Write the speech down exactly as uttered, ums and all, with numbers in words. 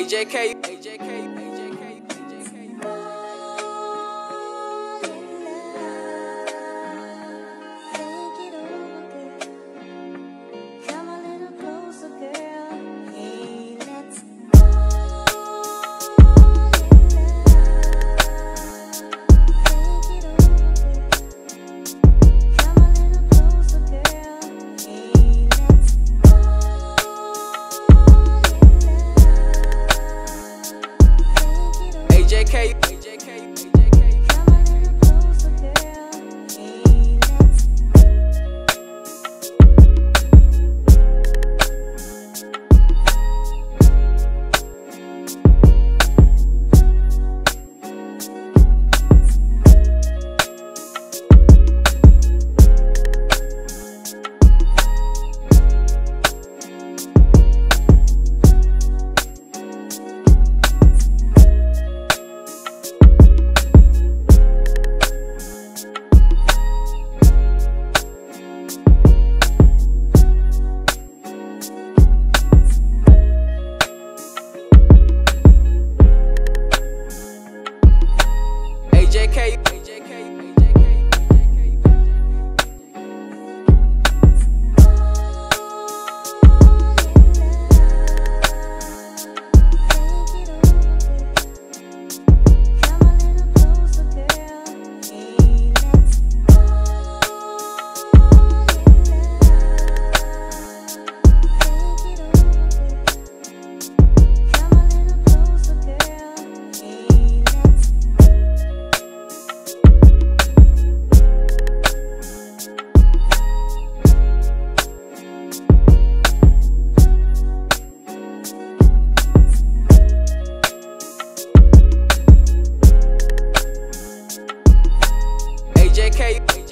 A J K, A J K, A J K, A J K. A J K, A J K, A J K. Come a little closer, girl. Hey, let's. A J K, A J K, A J K, A J K. A J K.